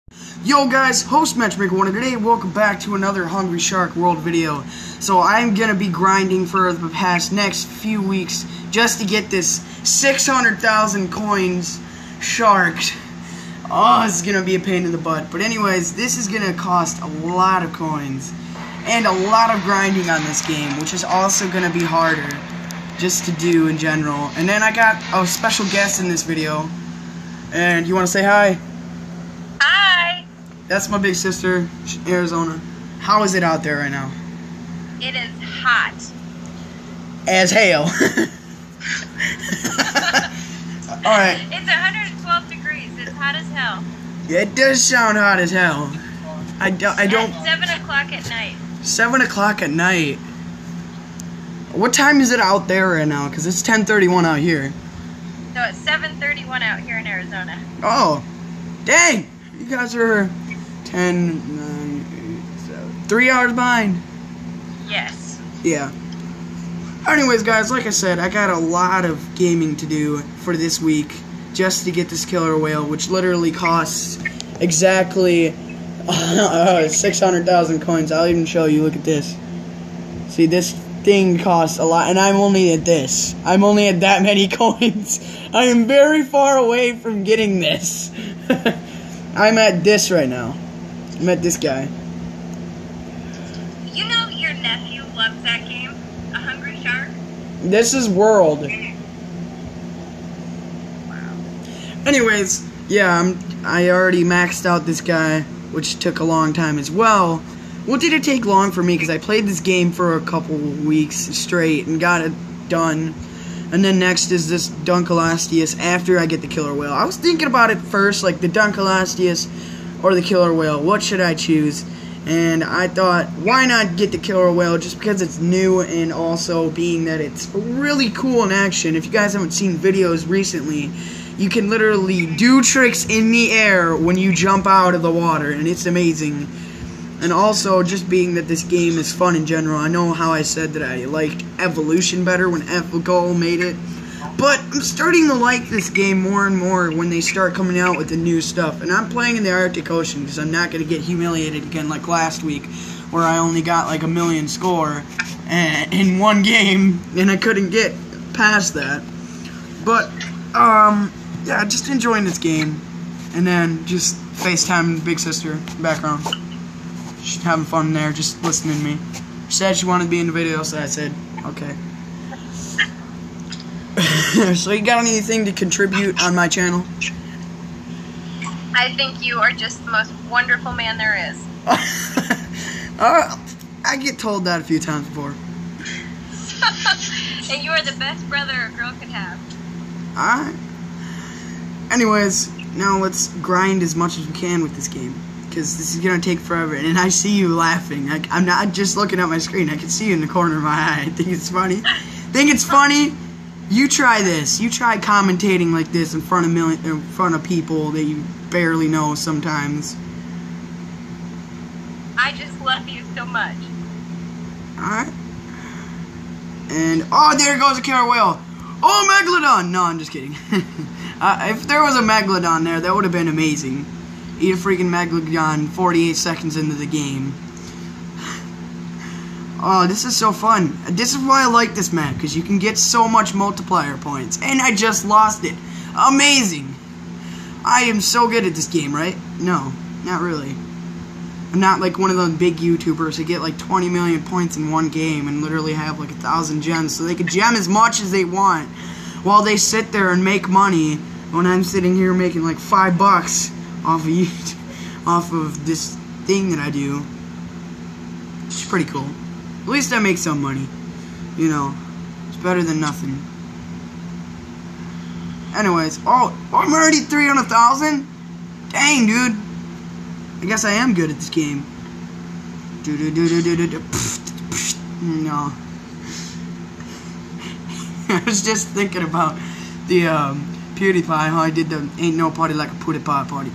Yo guys, host Matchmaker1, and today welcome back to another Hungry Shark World video. So I'm gonna be grinding for the past next few weeks just to get this 600,000 coins sharked. Oh, it's gonna be a pain in the butt. But anyways, this is gonna cost a lot of coins and a lot of grinding on this game, which is also gonna be harder just to do in general. And then I got a special guest in this video. And you wanna say hi? Hi! That's my big sister, Arizona. How is it out there right now? It is hot. As hell. Alright. It's 112 degrees. It's hot as hell. Yeah, it does sound hot as hell. I don't... At 7 o'clock at night. 7 o'clock at night. What time is it out there right now? Because it's 10:31 out here. So it's 7:31 out here in Arizona. Oh. Dang! You guys are 10, 9, 8, 7... 3 hours behind. Yes. Yeah. Anyways, guys, like I said, I got a lot of gaming to do for this week just to get this killer whale, which literally costs exactly 600,000 coins. I'll even show you. Look at this. See, this thing costs a lot, and I'm only at this. I'm only at that many coins. I am very far away from getting this. I'm at this right now. I'm at this guy. You know your nephew loves that game? A Hungry Shark? This is World. Wow. Anyways, yeah, I already maxed out this guy, which took a long time as well. What did it take long for me? Because I played this game for a couple weeks straight and got it done. And then next is this Dunkleosteus after I get the killer whale. I was thinking about it first, like the Dunkleosteus or the killer whale. What should I choose? And I thought, why not get the killer whale just because it's new and also being that it's really cool in action. If you guys haven't seen videos recently, you can literally do tricks in the air when you jump out of the water, and it's amazing. And also, just being that this game is fun in general. I know how I said that I liked Evolution better when FGO made it, but I'm starting to like this game more and more when they start coming out with the new stuff. And I'm playing in the Arctic Ocean because I'm not going to get humiliated again like last week, where I only got like a million score in one game, and I couldn't get past that. But, yeah, just enjoying this game. And then just FaceTime Big Sister in the background. She's having fun there, just listening to me. She said she wanted to be in the video, so I said, okay. So you got anything to contribute on my channel? I think you are just the most wonderful man there is. I get told that a few times before. And you are the best brother a girl could have. Alright. Anyways, now let's grind as much as we can with this game, because this is going to take forever. And I see you laughing. I'm not just looking at my screen. I can see you in the corner of my eye. I think it's funny. Think it's funny? You try this. You try commentating like this in front of people that you barely know sometimes. I just love you so much. Alright. And, oh, there goes a killer whale. Oh, Megalodon! No, I'm just kidding. If there was a Megalodon there, that would have been amazing. Eat a freaking Megalodon 48 seconds into the game. Oh, this is so fun. This is why I like this map, because you can get so much multiplier points. And I just lost it. Amazing. I am so good at this game, right? No, not really. I'm not like one of those big YouTubers that get like 20 million points in one game and literally have like 1,000 gems, so they can gem as much as they want while they sit there and make money when I'm sitting here making like $5 off of this thing that I do. It's pretty cool. At least I make some money. You know, it's better than nothing. Anyways, oh, I'm already 300,000? Dang, dude. I guess I am good at this game. No. I was just thinking about the PewDiePie, how I did the ain't no party like a PewDiePie party.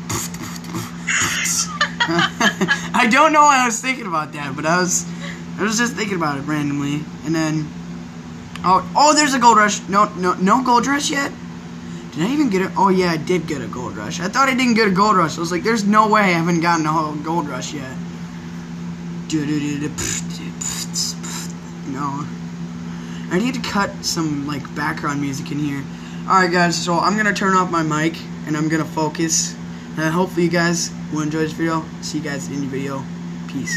I don't know why I was thinking about that, but I was just thinking about it randomly. And then, oh, there's a gold rush. No gold rush yet? Did I even get it? Oh yeah, I did get a gold rush. I thought I didn't get a gold rush. I was like, there's no way I haven't gotten a whole gold rush yet. No. I need to cut some like background music in here. Alright guys, so I'm gonna turn off my mic and I'm gonna focus. And hopefully you guys will enjoy this video. See you guys in the video. Peace.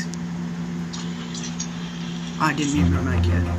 I didn't mute my mic yet.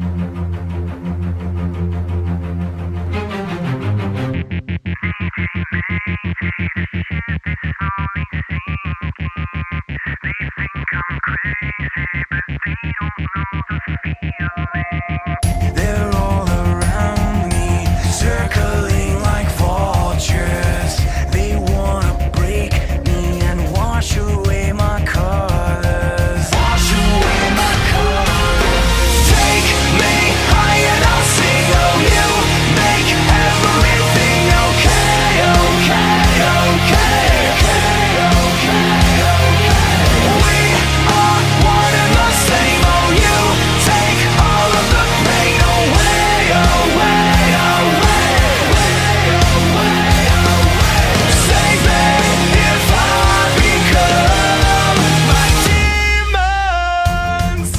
They're all around me, circling like vultures. They wanna break me and wash away my colors. Wash away my colors. Take me high and I'll sing. Oh, you make everything okay, okay, okay, okay, okay, okay. We are one and the same. Oh, you take all of the pain away, away, away, away, away. Save me if I become my demons.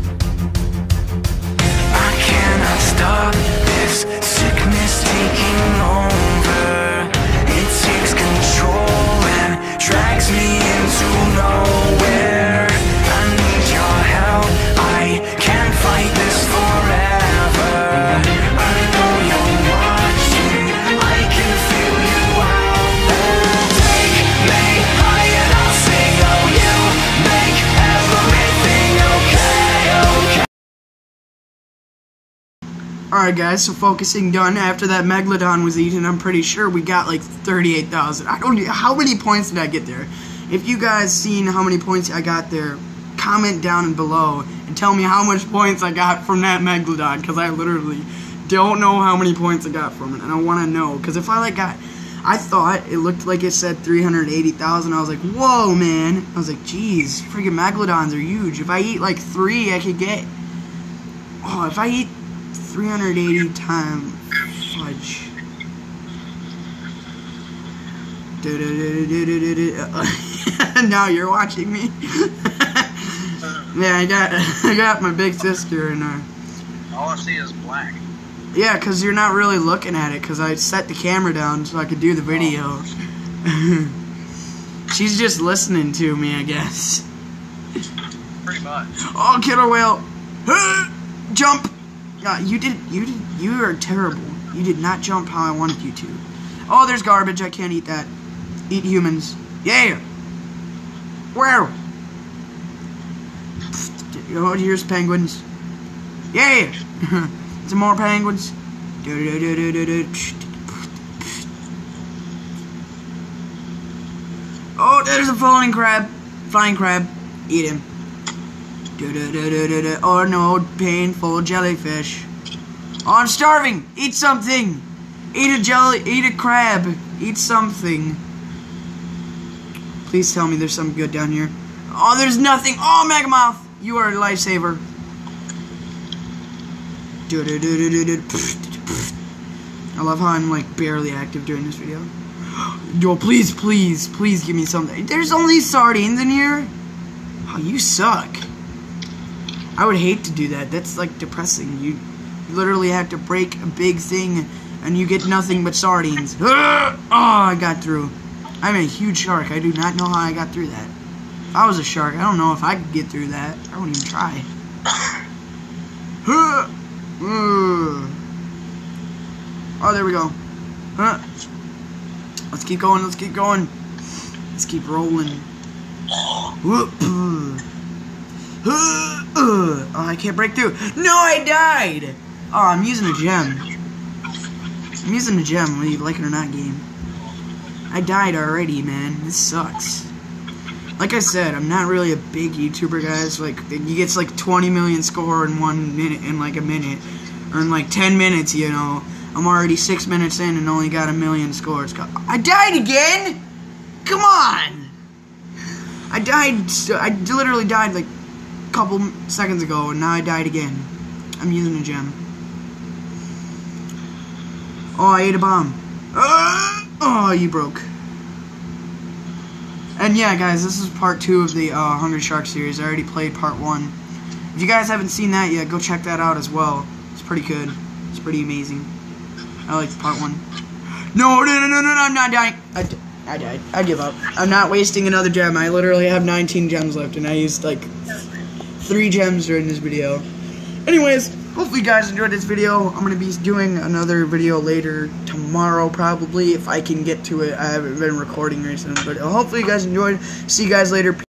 I cannot stop this sickness taking over. It takes control and drags me into nowhere. I need your help. I can't fight this forever. I know you're watching. I can feel you out there. Take me high and I'll sing. Oh, you make everything okay, okay. Alright guys, so focusing done. After that Megalodon was eaten, I'm pretty sure we got like 38,000. I don't know, how many points did I get there? If you guys seen how many points I got there, comment down below and tell me how much points I got from that Megalodon, because I literally don't know how many points I got from it, and I want to know, because if I like got, I thought it looked like it said 380,000. I was like, whoa man, I was like, geez, freaking Megalodons are huge. If I eat like 3, I could get, oh, if I eat 380 times fudge. Now you're watching me. Yeah, I got my big sister and All I see is black. yeah, cause you're not really looking at it, cause I set the camera down so I could do the video. She's just listening to me, I guess. Pretty much. Oh, killer whale! Jump! You are terrible. You did not jump how I wanted you to. Oh, there's garbage. I can't eat that. Eat humans. Yeah. Where? Oh, here's penguins. Yeah. Some more penguins. Oh, there's a flying crab. Flying crab. Eat him. Oh no, painful jellyfish. Oh, I'm starving. Eat something. Eat a crab. Eat something. Please tell me there's something good down here. Oh, there's nothing. Oh, Megamoth, you are a lifesaver. I love how I'm like barely active during this video. Yo, please give me something. There's only sardines in here. Oh, you suck. I would hate to do that. That's like depressing. You literally have to break a big thing and you get nothing but sardines. Oh, I got through. I'm a huge shark. I do not know how I got through that. If I was a shark, I don't know if I could get through that. I wouldn't even try. Oh, there we go. Let's keep going. Let's keep going. Let's keep rolling. Oh, I can't break through. No, I died. Oh, I'm using a gem. I'm using a gem, whether you like it or not, game. I died already, man. This sucks. Like I said, I'm not really a big YouTuber, guys. Like, he gets like 20 million score in 1 minute, in like a minute. Or in like 10 minutes, you know. I'm already 6 minutes in and only got 1 million scores. I died again? Come on! I literally died like a couple seconds ago, and now I died again. I'm using a gem. Oh, I ate a bomb. Oh, you broke. And yeah, guys, this is part 2 of the Hungry Shark series. I already played part 1. If you guys haven't seen that yet, go check that out as well. It's pretty good. It's pretty amazing. I like part 1. No, I'm not dying. I died. I give up. I'm not wasting another gem. I literally have 19 gems left, and I used like 3 gems during this video. Anyways, hopefully you guys enjoyed this video. I'm going to be doing another video later tomorrow, probably, if I can get to it. I haven't been recording recently, but hopefully you guys enjoyed. See you guys later.